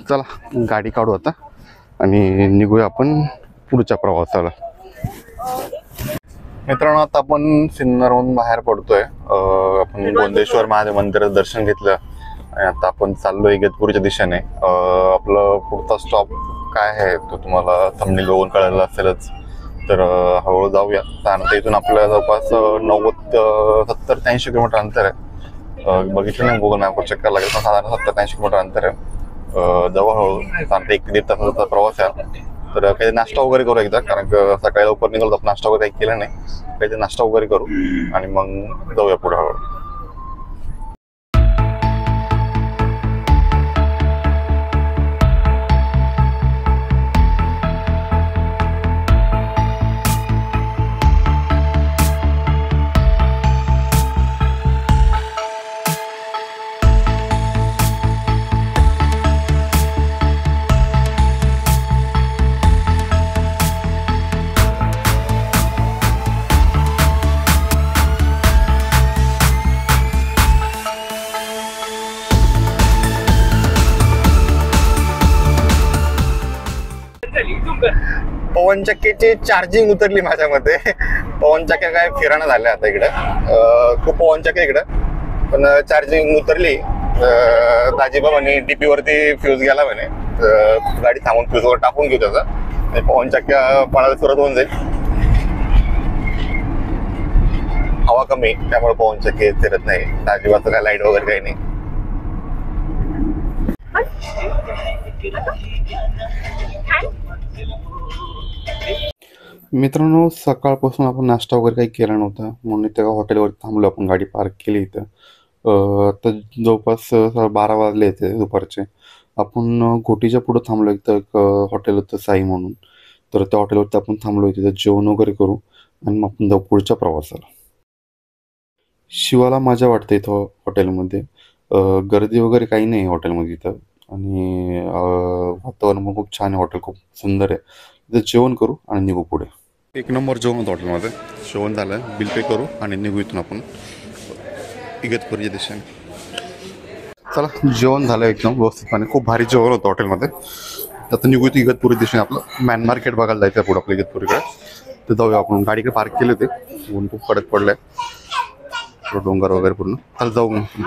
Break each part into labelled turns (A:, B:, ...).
A: चला गाडी काढू आता आणि निघूया आपण पुढच्या प्रवासाला. मित्रांनो, आता आपण सिन्नरहून बाहेर पडतोय. आपण गोंदेश्वर महादेव मंदिराचं दर्शन घेतलं आणि आता आपण चाललोय इगतपुरीच्या दिशेने. आपलं पुढचा स्टॉप काय आहे तो तुम्हाला थंबनेल बघून कळलं असेलच, तर हळूहळू जाऊया. त्यानंतर इथून आपल्याला जवळपास 90-70-80 किलोमीटर अंतर आहे. बघितलं नाही गुगल मॅपवर, चेक करायला लागेल, पण साधारण 70-80 किलोमीटर अंतर आहे. जवळहळू त्यानंतर 1 ते 1.5 तासाचा प्रवास आहे. तर काही नाश्ता वगैरे करू एकदा, कारण सकाळी लवकर निघालो तर नाश्ता वगैरे काही केला नाही. काही नाश्ता वगैरे करू आणि मग जाऊया पुढे हळूहळू. पवनचक्कीची चार्जिंग उतरली माझ्यामध्ये. पवनचक्क्या काय फिराणं झाल्या आता इकडे, खूप पवनचक्क्या इकडे, पण चार्जिंग उतरली. दाजीबा म्हणे डीपी वरती फ्यूज गेला म्हणे, गाडी थांबून फ्यूज वर टाकून घेऊ त्याचा आणि पवनचक्क्या पळायला सुरुवात होऊन जाईल. हवा कमी त्यामुळे पवनचक्की फिरत नाही. दाजीबाचं काय लाईट वगैरे काही नाही. मित्रांनो, सकाळपासून आपण नाश्ता वगैरे काही केला नव्हता, म्हणून त्या हॉटेलवर थांबलो. आपण गाडी पार्क केली इथं. आता जवळपास 12 वाजले येते दुपारचे. आपण घोटीच्या पुढे थांबलो. इथं एक हॉटेल होतं साई म्हणून, तर त्या हॉटेलवरती आपण थांबलो. तिथं जेवण वगैरे करू आणि मग आपण जाऊ पुढच्या प्रवासाला. शिवाला मजा वाटते इथं हॉटेलमध्ये. गर्दी वगैरे काही नाही हॉटेलमध्ये इथं, आणि वातावरण पण खूप छान आहे. हॉटेल खूप सुंदर आहे. तिथं जेवण करू आणि निघू पुढे. 1 नंबर जेवण होतं हॉटेलमध्ये. जेवण झालं, बिल पे करू आणि निघू इथून आपण इगतपुरीच्या दिशेने. चला, जेवण झालं एकदम व्यवस्थितपणे. खूप भारी जेवण होतं हॉटेलमध्ये. आता निघू इथं इगतपुरी दिशेने. आपलं मॅन मार्केट बघायला जायचं आहे पुढं आपल्या इगतपुरीकडे. तर जाऊया आपण. गाडीकडे पार्क केले होते, ऊन खूप कडक पडलंय, डोंगर वगैरे पूर्ण. चल जाऊ मग.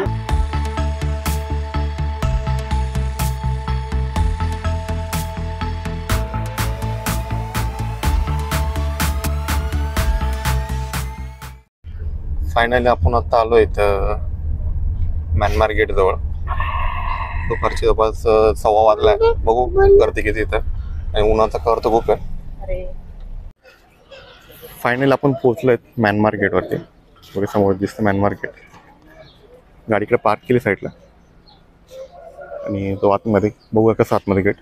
A: फायनली आपण आता आलो इथं मॅन मार्केट जवळ. दुपारची जवळपास 1:15 वाजलाय. बघू गर्दी किती इथं, आणि उन्हाचा कहर तर खूप आहे. फायनली आपण पोहोचलोय मॅन मार्केट वरती. बघा समोर दिसतं मॅन मार्केट. गाडीकडे पार्क केली साईडला आणि तो आतमध्ये बघूया कसं आतमध्ये गेट.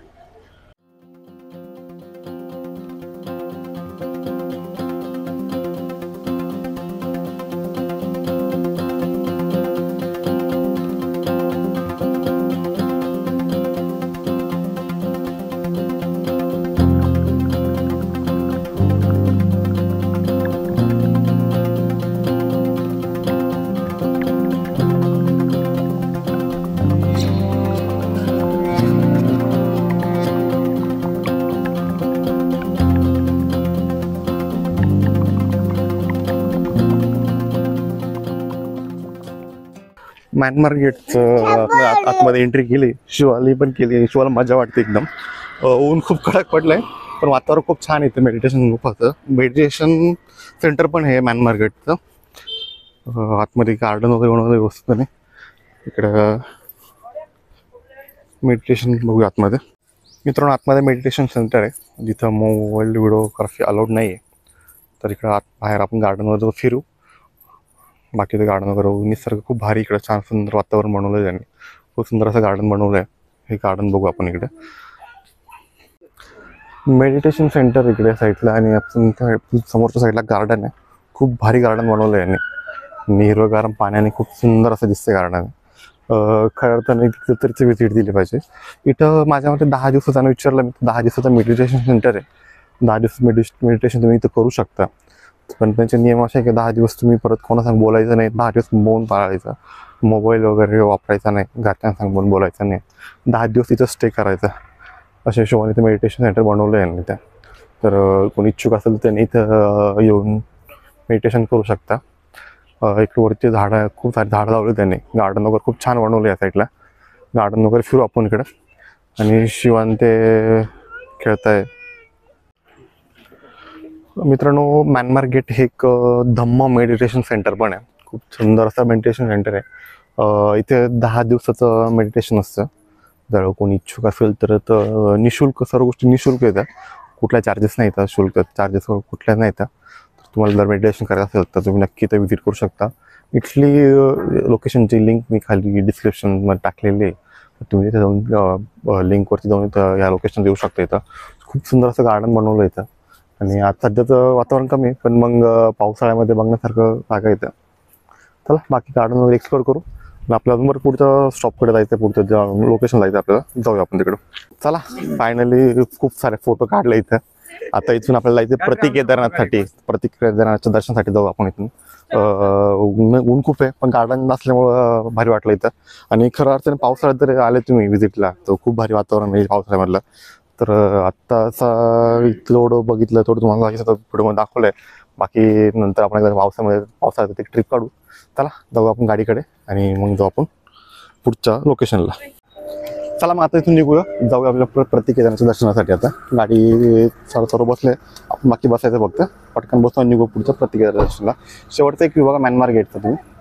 A: मॅन मार्केटचं आतमध्ये एंट्री केली. शिवाली पण केली. शिवाला मजा वाटते एकदम. ऊन खूप कडक पडलंय, पण वातावरण खूप छान येतं. मेडिटेशन खूप होतं. मेडिटेशन सेंटर पण आहे मॅन मार्केटचं. आतमध्ये गार्डन वगैरे बनवलं व्यवस्थितपणे. इकडं मेडिटेशन बघूया आतमध्ये. मित्रांनो, आतमध्ये मेडिटेशन सेंटर आहे जिथं मोबाईल व्हिडिओग्राफी अलाउड नाही आहे. तर इकडं आत बाहेर आपण गार्डनवर फिरू. बाकी ते गार्डन वगैरे निसर्ग खूप भारी. इकडं छान सुंदर वातावरण बनवलं आहे त्यांनी. खूप सुंदर असं गार्डन बनवलं आहे. हे गार्डन बघू आपण इकडे. मेडिटेशन सेंटर इकडे साईडला, आणि आपण समोरच्या साईडला गार्डन आहे. खूप भारी गार्डन बनवलं आहे यांनी. हिरवगार पाण्याने खूप सुंदर असं दिसते गार्डन. खरं अर्थाने तिथं तरीच व्हिजिट दिली पाहिजे. इथं माझ्या मते 10 दिवसाचं विचारलं मी, 10 दिवसाचं मेडिटेशन सेंटर आहे. 10 दिवस मेडिटेशन तुम्ही इथं करू शकता. पण त्यांचे नियम असे आहे की 10 दिवस तुम्ही परत कोणासंग बोलायचं नाही, 10 दिवस मौन पाळायचं. मोबाईल वगैरे वापरायचा नाही, घरच्यांना सांगून बोलायचं नाही, 10 दिवस तिथं स्टे करायचा, अशा हिशोबाने ते मेडिटेशन सेंटर बनवलं आहे त्या. तर कोणी इच्छुक असेल त्यांनी इथं येऊन मेडिटेशन करू शकता. एक वरती झाडं, खूप सारे झाडं लावले त्यांनी, गार्डन वगैरे खूप छान बनवलं या साईडला. गार्डन वगैरे फिरू आपण इकडं. आणि शिवान ते खेळताय. मित्रांनो, म्यानमार गेट हे एक धम्म मेडिटेशन सेंटर पण आहे. खूप सुंदर असं मेडिटेशन सेंटर आहे. इथे 10 दिवसाचं मेडिटेशन असतं. जर कोणी इच्छुक असेल तर निशुल्क, सर्व गोष्टी निशुल्क येतात, कुठल्या चार्जेस नाही येतात, शुल्क चार्जेस कुठल्या नाही येतात. तुम्हाला जर मेडिटेशन करायचं असेल तर तुम्ही नक्की इथं व्हिजिट करू शकता. इथली लोकेशनची लिंक मी खाली डिस्क्रिप्शनमध्ये टाकलेली आहे. तर तुम्ही इथे जाऊन लिंकवरती जाऊन इथं या लोकेशन देऊ शकता. इथं खूप सुंदर असं गार्डन बनवलं इथं. आणि आज सध्याचं वातावरण कमी आहे, पण मग पावसाळ्यामध्ये बघण्यासारखं जागा येतं. चला बाकी गार्डन वगैरे एक्सप्लोर करू. आपल्या अजून बरं पुढच्या स्टॉपकडे जायचं, पुढचं ज्या लोकेशन जायचं आपल्याला, जाऊया आपण तिकडं. चला फायनली खूप सारे फोटो काढले इथं. आता इथून आपल्याला जायचं प्रति केदारनाथसाठी, प्रति केदारनाथच्या दर्शनासाठी जाऊ आपण इथून. ऊन खूप आहे, पण गार्डन नसल्यामुळं भारी वाटलं इथं. आणि खरं अर्थाने पावसाळ्यात जर आले तुम्ही व्हिजिटला तर खूप भारी वातावरण आहे पावसाळ्यामधलं. तर आत्ताचा जेवढं बघितलं तेवढं तुम्हाला व्हिडिओमध्ये दाखवलं आहे. बाकी नंतर आपण एकदा पावसाळ्यात एक ट्रिप काढू. चला जाऊ आपण गाडीकडे आणि मग जाऊ आपण पुढच्या लोकेशनला. चला मग आता इथून निघूया, जाऊया आपल्या प्रति केदारनाथच्या दर्शनासाठी. आता गाडी सर्व बसले, आपण बाकी बसायचं फक्त, पटकन बसून निघू पुढच्या प्रति केदारनाथ दर्शनाला. शेवटचा एक विभाग म्यानमार गेटचा तुम्ही